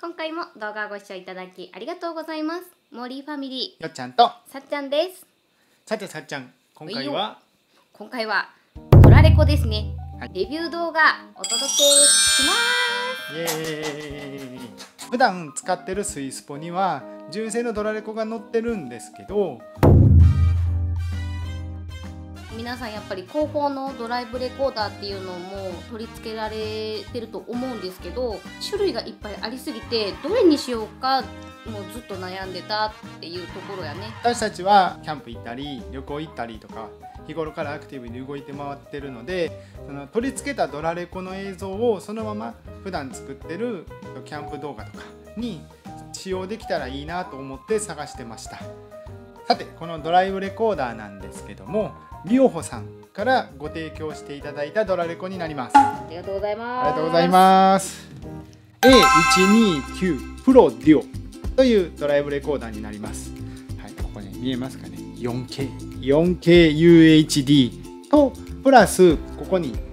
今回も動画をご視聴いただきありがとうございます。モーリーファミリよっちゃんとーさっちゃんです。 さっちゃん、今回はドラレコですね、 はい、 レビュー動画お届けします。 イエーイ。普段使ってるスイスポには純正のドラレコが載ってるんですけど、 皆さんやっぱり後方のドライブレコーダーっていうのも取り付けられてると思うんですけど、種類がいっぱいありすぎてどれにしようかもうずっと悩んでたっていうところやね。 私たちはキャンプ行ったり旅行行ったりとか日頃からアクティブに動いて回ってるので、その取り付けたドラレコの映像をそのまま普段作ってるキャンプ動画とかに使用できたらいいなと思って探してました。さて、このドライブレコーダーなんですけども、リオホさんからご提供していただいたドラレコになります。 ありがとうございます。 ありがとうございます。 A129 プロデュオというドライブレコーダーになります。はい、ここね見えますかね。 4K UHD とプラスここに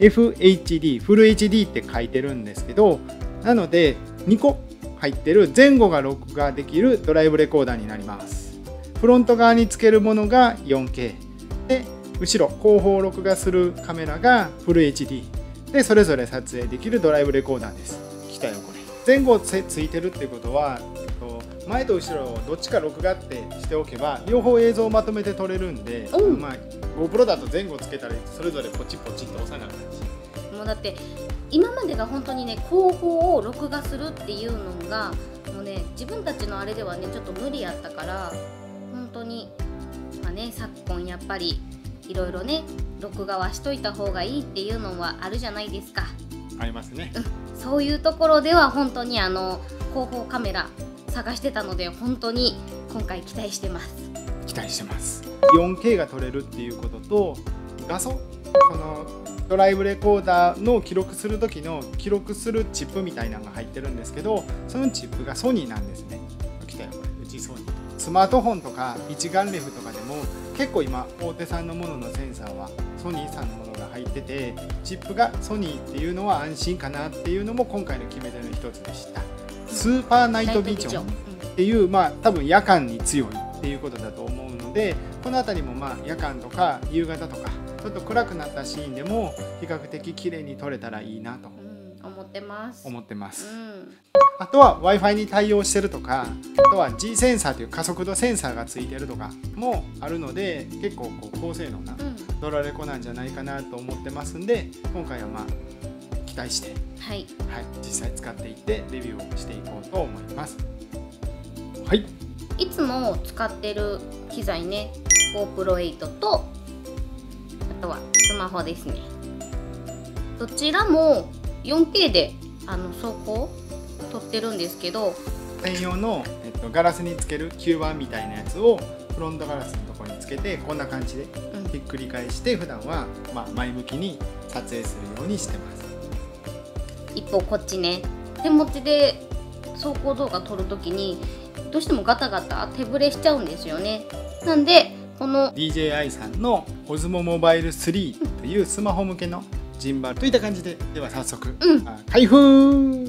FHD フル HD って書いてるんですけど、なので2個入ってる前後が録画できるドライブレコーダーになります。フロント側につけるものが 4K で、後ろ後方を録画するカメラがフル HD で、それぞれ撮影できるドライブレコーダーです。来たよこれ。前後ついてるってことは、前と後ろどっちか録画ってしておけば両方映像をまとめて撮れるんで、GoPro だと前後つけたらそれぞれポチポチって押さなくなるし、 もうだって今までが本当にね、後方を録画するっていうのがもうね、自分たちのあれではねちょっと無理やったから、本当に昨今やっぱりいろいろね録画はしといた方がいいっていうのはあるじゃないですか。 ありますね。 そういうところでは本当に後方カメラ探してたので、本当に今回期待してます。 期待してます。 4K が撮れるっていうことと、画素、このドライブレコーダーの記録する時の記録するチップみたいなのが入ってるんですけど、そのチップがソニーなんですね。来たよこれ、うちソニー。スマートフォンとか一眼レフとかでも結構今大手さんのもののセンサーはソニーさんのものが入ってて、チップがソニーっていうのは安心かなっていうのも今回の決め手の一つでした。スーパーナイトビジョンっていう、多分夜間に強いっていうことだと思うので、この辺りも夜間とか夕方とかちょっと暗くなったシーンでも比較的綺麗に撮れたらいいなと思ってます。 あとは Wi-Fi に対応してるとか、あとは G センサーという加速度センサーがついてるとかもあるので、結構高性能なドラレコなんじゃないかなと思ってますんで、今回は期待して、実際使っていってレビューをしていこうと思います。はい。 いつも使ってる機材ね、GoPro 8とあとはスマホですね。どちらも 4K で走行撮ってるんですけど、 専用の、ガラスにつける吸盤みたいなやつをフロントガラスのところにつけて、こんな感じでひっくり返して普段は前向きに撮影するようにしてます。 一方こっちね、手持ちで走行動画撮るときにどうしてもガタガタ手ぶれしちゃうんですよね。なんでこの DJI さんの Osmo Mobile 3というスマホ向けのジンバルといった感じで、では早速、開封。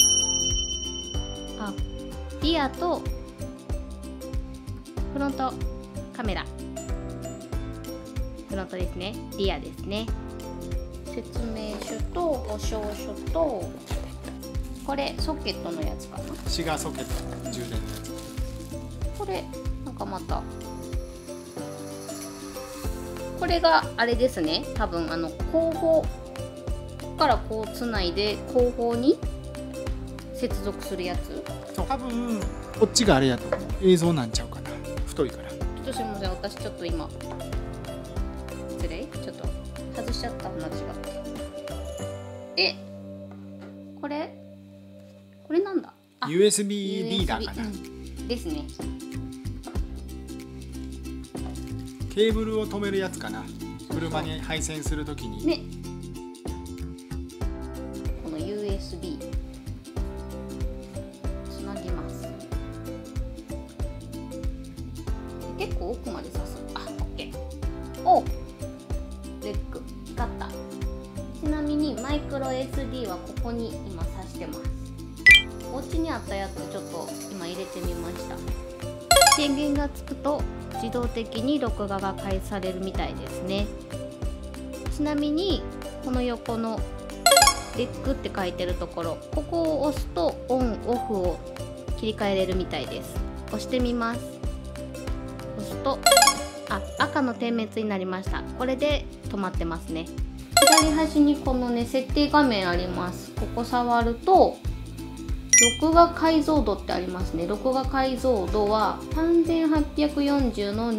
リアとフロントカメラ、フロントですね、リアですね。説明書と保証書と、これソケットのやつかな、 シガーソケット充電のやつ。 これまたこれがあれですね、多分後方からこうつないで後方に接続するやつ。 多分こっちがあれやと思う、映像なんちゃうかな。太いから。 ちょっとすみません、私ちょっと今失礼、ちょっと外しちゃった、同じが。これなんだ、 USB リーダーかな、 ですね。 ケーブルを止めるやつかな、車に配線するときにね。この USB つなぎます。結構奥まで刺す。OK。レック光った。ちなみにマイクロ SD はここに今挿してます。 お家にあったやつちょっと今入れてみました。電源がつくと自動的に録画が開始されるみたいですね。ちなみにこの横のレックって書いてるところ、ここを押すとオンオフを切り替えれるみたいです。押してみます。押すと赤の点滅になりました。これで止まってますね。左端にこのね設定画面あります。ここ触ると録画解像度ってありますね。録画解像度は 3840 の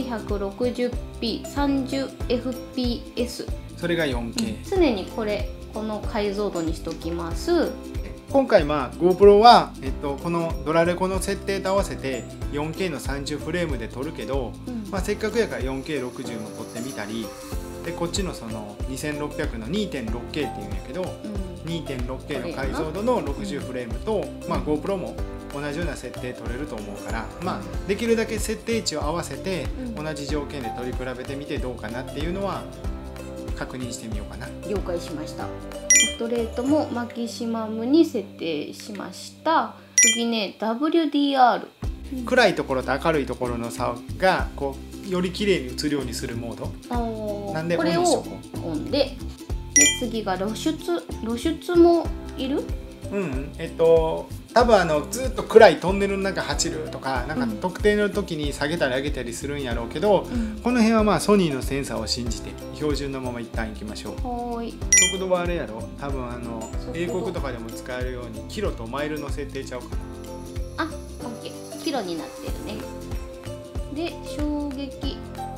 2160p30fps。 それが 4K、 常にこの解像度にしときます。 今回GoPro は、このドラレコの設定と合わせて 4K の30フレームで撮るけど、せっかくやから 4K60 も撮ってみたりで、こっちのその2600の 2.6K っていうんやけど、2.6K の解像度の60フレームと、GoPro も同じような設定取れると思うから、できるだけ設定値を合わせて同じ条件で取り比べてみてどうかなっていうのは確認してみようかな。 了解しました。ストレートもマキシマムに設定しました。次ね WDR、 暗いところと明るいところの差がこうより綺麗に映るようにするモードなんで、 これをオンで、次が露出もいる？ 多分ずっと暗いトンネルの中走るとか、なんか特定の時に下げたり上げたりするんやろうけど、この辺はソニーのセンサーを信じて標準のまま一旦いきましょう。速度はあれやろ、多分英国とかでも使えるようにキロとマイルの設定ちゃうかな。 OK、キロになってるね。で衝撃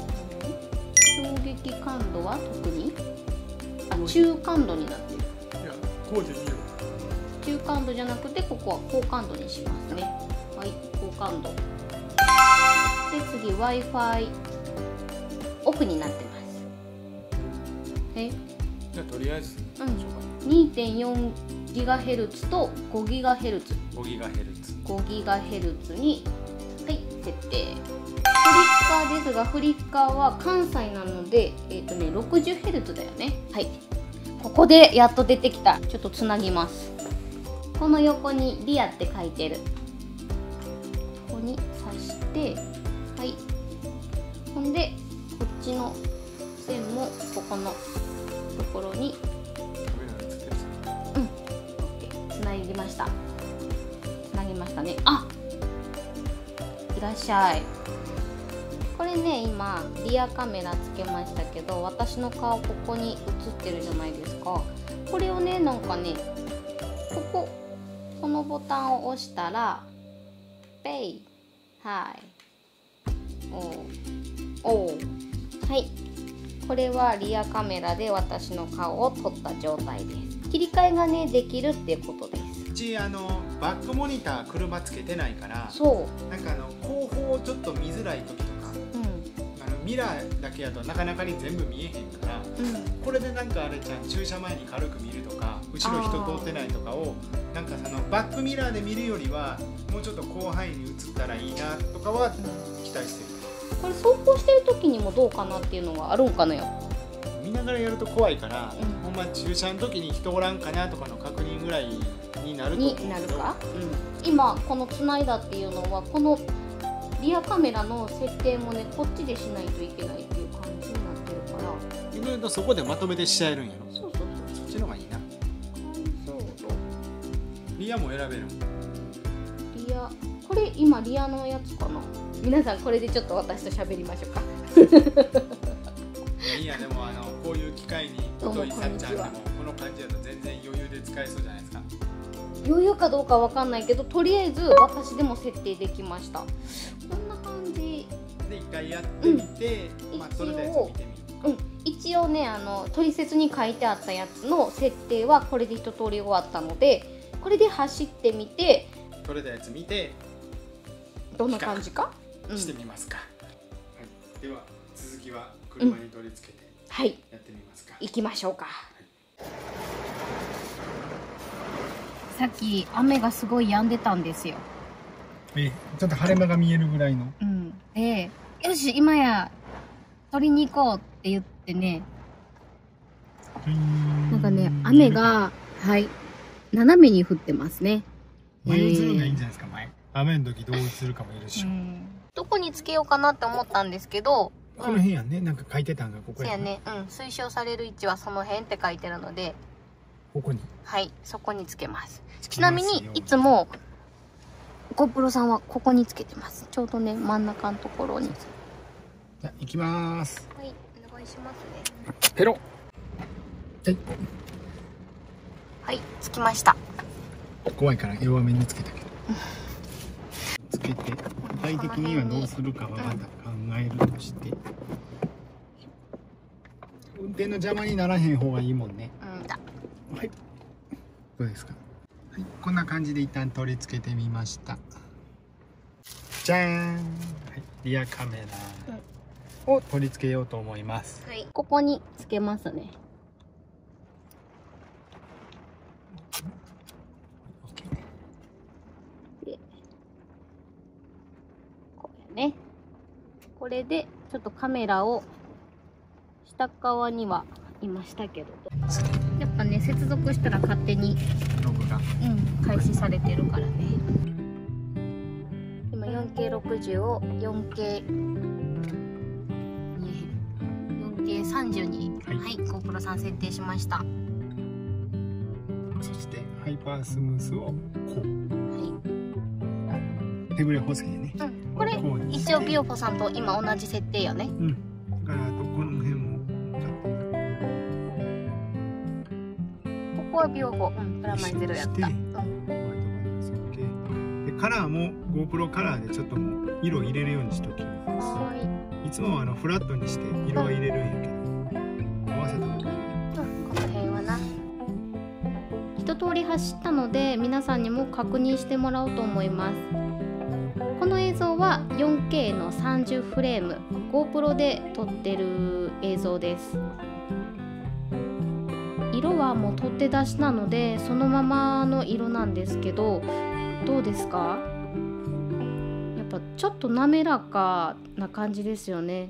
感度は特に中感度になってる。 いやこうでいいよ。 中感度じゃなくてここは高感度にしますね。はい、高感度で、次 Wi-Fi オフになってます。 じゃあとりあえず、 2.4GHz と 5GHz に、はい、設定。フリッカーですが、フリッカーは関西なので60Hz だよね。はい、ここでやっと出てきた。ちょっとつなぎます。この横にリアって書いてる、ここに挿して、はい、ほんでこっちの線もここのところにつなぎました。ね。いらっしゃい。これね、今リアカメラつけましたけど、私の顔ここに映ってるじゃないですか。これをね、なんかね、このボタンを押したらペイ、はい、はい、これはリアカメラで私の顔を撮った状態です。切り替えがねできるっていうことです。 うちバックモニター車つけてないから、 そうなんか後方ちょっと見づらい時とか、ミラーだけやとなかなかに全部見えへんから、これでなんかあれちゃん駐車前に軽く見るとか、後ろ人通ってないとかをなんかバックミラーで見るよりはもうちょっと広範囲に映ったらいいなとかは期待してる。 これ走行してる時にもどうかなっていうのがあるんかなよ。 見ながらやると怖いから、ほんま駐車の時に人おらんかなとかの確認ぐらいになると思うけど。になるか、今このつないだっていうのは、このリアカメラの設定もね、こっちでしないといけないっていう感じになってるから、 意外とそこでまとめてしちゃえるんやろ。 そうそっちの方がいいな。リアも選べる。 リア、これ今リアのやつかな。皆さんこれでちょっと私と喋りましょうか。 いやでもこういう機会に太いさっちゃんでもこの感じだと全然余裕で使えそうじゃないですか。 余裕かどうかわかんないけど、とりあえず私でも設定できました。こんな感じで一回やってみて、それでやつ見てみる。 一応ね、取説に書いてあったやつの設定はこれで一通り終わったので、これで走ってみて、 取れたやつ見てどんな感じかしてみますか。では続きは車に取り付けてやってみますか。 行きましょうか。さっき雨がすごい止んでたんですよ。 ちょっと晴れ間が見えるぐらいの。 で、よし今や取りに行こうって言ってね、なんかね、雨が斜めに降ってますね。 前映るのがいいんじゃないですか。前雨の時どう映るかもいるし、 どこにつけようかなって思ったんですけど、 この辺やね。なんか書いてたんがここやそうやね。推奨される位置はその辺って書いてるので、 ここにはい、そこにつけます。ちなみにいつもGoProさんはここにつけてます。ちょうどね、真ん中のところに。 じゃあ行きます。 はい、お願いしますね。 ペロ。はい。 はい、つきました。 怖いから弱めにつけたけど。つけて、具体的にはどうするかはまだ考えるとして。運転の邪魔にならへん方がいいもんね。はい。どうですか。はい、こんな感じで一旦取り付けてみました。じゃーん。はい、リアカメラを取り付けようと思います。 はい、ここにつけますね。で、これね。これでちょっとカメラを下側にはいましたけど、やっぱね、接続したら勝手にログが開始されてるからね。今 4K60 を 4K30 に、はい、GoPro さん設定しました。 そしてハイパースムースをこう、 はい、 手ぶれ補正ね、 これ一応ビオポさんと今同じ設定よね。 だからこの辺もここはビオポ、プラマイゼロやった。 でカラーも GoPro カラーでちょっともう色入れるようにしておきます。いつもはフラットにして色は入れるんやけど、合わせた方がいい。 この辺はな、一通り走ったので皆さんにも確認してもらおうと思います。この映像は 4K の30フレーム GoPro で撮ってる映像です。色はもう取って出しなのでそのままの色なんですけど、どうですか？やっぱちょっと滑らかな感じですよね。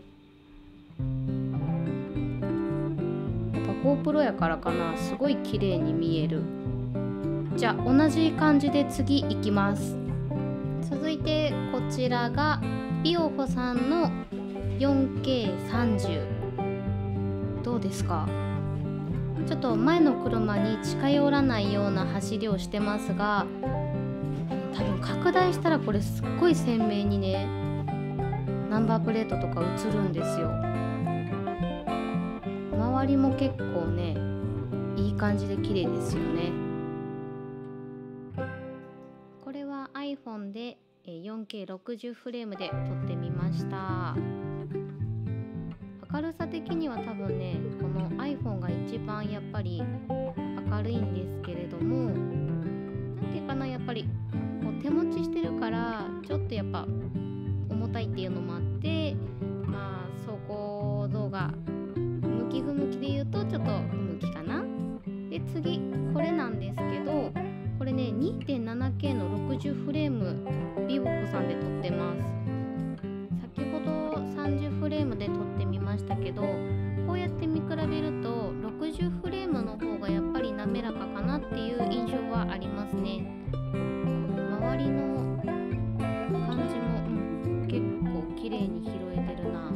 やっぱ GoPro やからかな、すごい綺麗に見える。じゃあ同じ感じで次いきます。続いてこちらがビオフォさんの 4K30。 どうですか？ちょっと前の車に近寄らないような走りをしてますが、多分拡大したらこれすっごい鮮明にね、ナンバープレートとか映るんですよ。周りも結構ね、いい感じで綺麗ですよね。これは iPhone で 4K60 フレームで撮ってみました。明るさ的には多分ね、この iPhone が一番やっぱり明るいんですけれども、なんていうかな、やっぱりこう手持ちしてるからちょっとやっぱ重たいっていうのもあって、まあ走行動画向き不向きで言うとちょっと不向きかな。で次これなんですけど、これね 2.7K の60フレームビボフさんで撮ってます。先ほど30フレームで撮ってみましたけど、こうやって見比べると60フレームの方がやっぱり滑らかかなっていう印象はありますね。周りの感じも、結構綺麗に拾えてるな。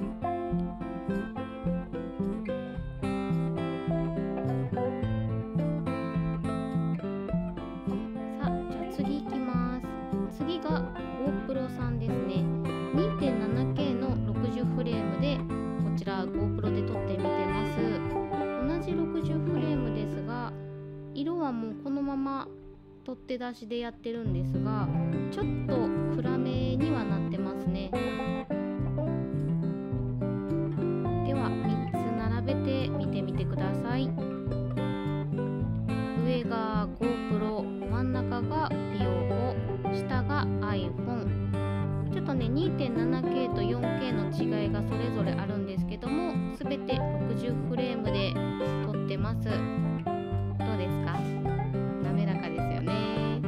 さあ、じゃあ次いきます。次が GoPro さんですね。2.7K の60フレームでこちら GoPro で撮ってみてます。同じ60フレームですが、色はもうこのまま取って出しでやってるんですが、ちょっと暗めにはなってますね。では3つ並べて見てみてください。上が GoPro、真ん中がビオフォ、下が iPhone。 ちょっとね 2.7K と 4K の違いがそれぞれあるんですけども、すべて60フレームで撮ってます。どうですか？滑らかですよね。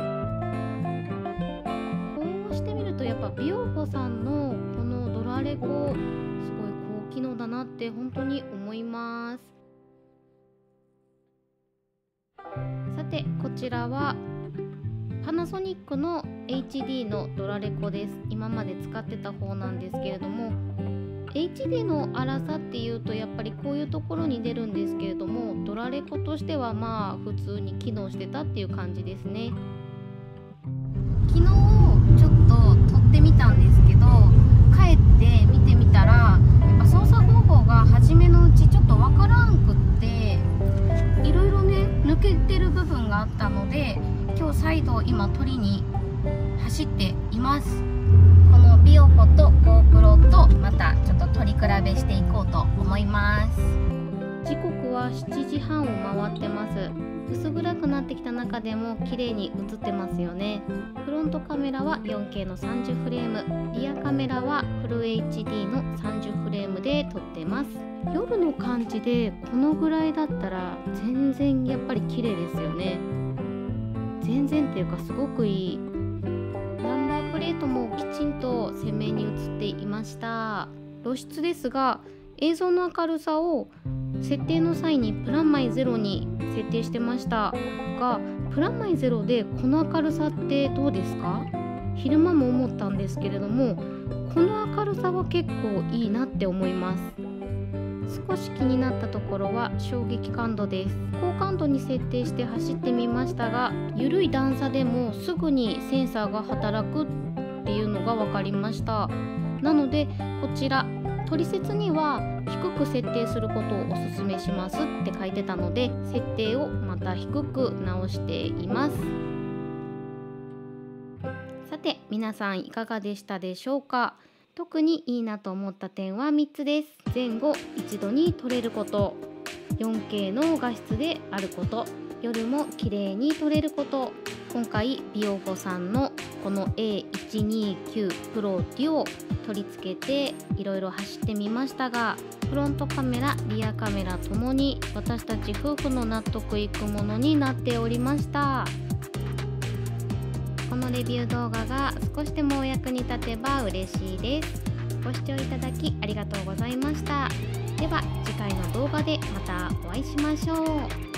こうしてみるとやっぱビオフォさんのこのドラレコすごい高機能だなって本当に思います。さてこちらはパナソニックの HD のドラレコです。今まで使ってた方なんですけれども、 HD の粗さっていうとやっぱりこういうところに出るんですけれども、ドラレコとしてはまあ普通に機能してたっていう感じですね。昨日ちょっと撮ってみたんですけど、帰って見てみたらやっぱ操作方法が初めのうちちょっとわからんくって、いろいろね抜けてる部分があったので、今日再度今撮りに走っています。このビオフォと GoPro とまたちょっと撮り比べしていこうと思います。時刻は7時半を回ってます。薄暗くなってきた中でも綺麗に映ってますよね。フロントカメラは 4K の30フレーム、リアカメラはフル HD の30フレームで撮ってます。夜の感じでこのぐらいだったら全然やっぱり綺麗ですよね。全然っていうかすごくいい。ナンバープレートもきちんと鮮明に映っていました。露出ですが、映像の明るさを設定の際にプラマイゼロに設定してましたが、プラマイゼロでこの明るさってどうですか？昼間も思ったんですけれども、この明るさは結構いいなって思います。少し気になったところは衝撃感度です。高感度に設定して走ってみましたが、緩い段差でもすぐにセンサーが働くっていうのが分かりました。なのでこちらトリセツには低く設定することをおすすめしますって書いてたので、設定をまた低く直しています。さて皆さんいかがでしたでしょうか？特にいいなと思った点は3つです。前後一度に撮れること、4K の画質であること、夜も綺麗に撮れること。今回ビオフォさんのこの A129 Pro Duo 取り付けていろいろ走ってみましたが、フロントカメラリアカメラともに私たち夫婦の納得いくものになっておりました。このレビュー動画が少しでもお役に立てば嬉しいです。ご視聴いただきありがとうございました。では次回の動画でまたお会いしましょう。